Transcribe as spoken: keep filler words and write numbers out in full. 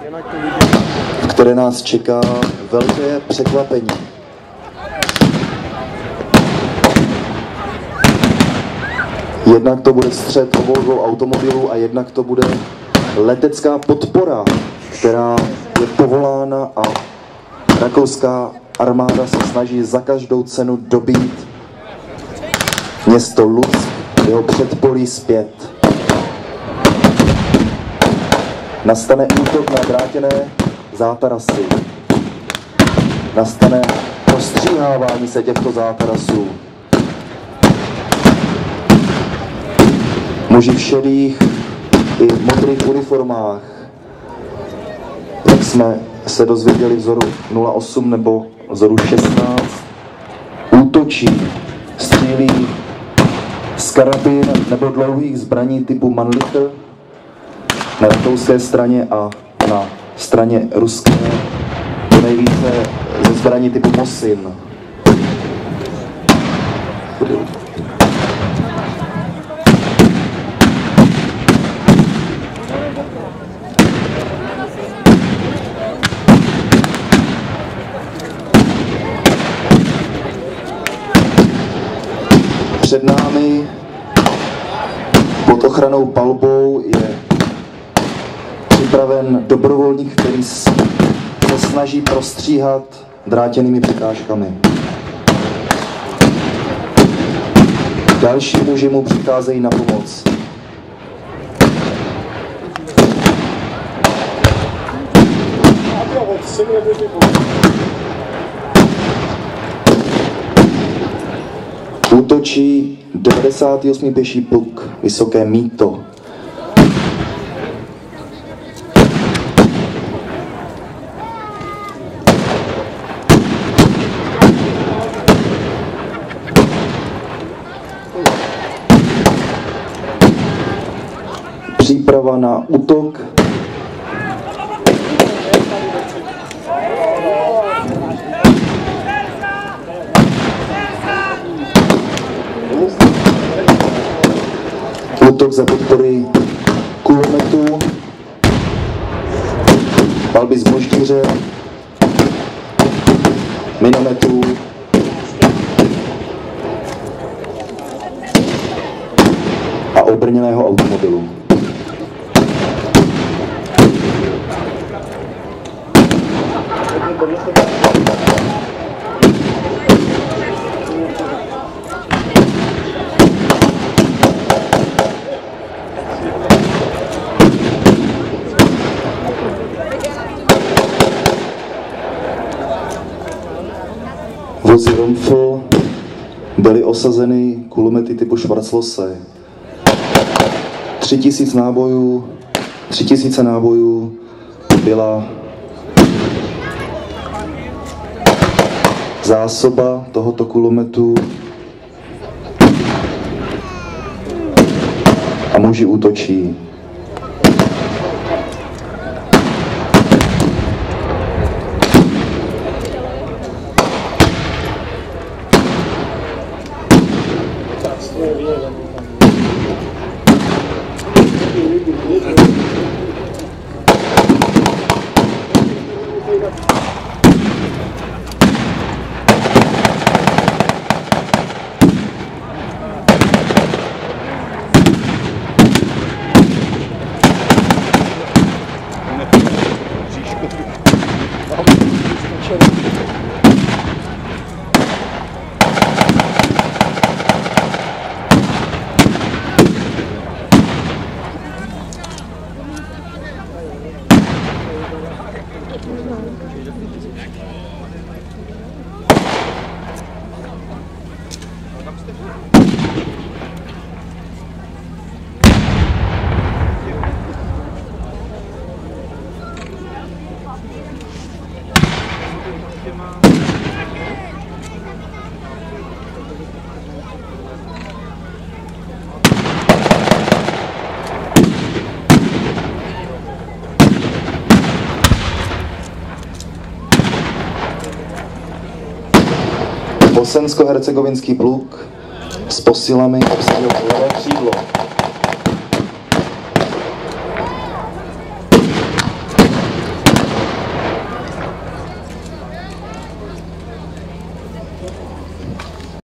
které nás čeká velké překvapení. Jednak to bude střet obou dvou automobilů a jednak to bude letecká podpora, která je povolána, a rakouská armáda se snaží za každou cenu dobít město Luck, jeho předpolí zpět. Nastane útok na drátěné zátarasy. Nastane prostříhávání se těchto zátarasů. Muži v šedých i v modrých uniformách, jak jsme se dozvěděli vzoru nula osm nebo vzoru šestnáct, útočí, střílí z karabin nebo dlouhých zbraní typu Mannlicher na rakouské straně a na straně ruské to nejvíce ze zbraní typu Mosin. Před námi pod ochranou palbou je připraven dobrovolník, který se snaží prostříhat drátěnými překážkami. Další muži mu přicházejí na pomoc. Útočí devadesátý osmý pěší pluk Vysoké Mýto. Příprava na útok. Útok za podpory kulometů, palby z moždíře, minometů a obrněného automobilu. Vozy Rumpf byly osazeny kulomety typu Schwarzlosse. Tři tisíc nábojů, tři tisíce nábojů byla zásoba tohoto kulometu a muži útočí. Bosensko-hercegovinský pluk s posilami obsadil levé křídlo.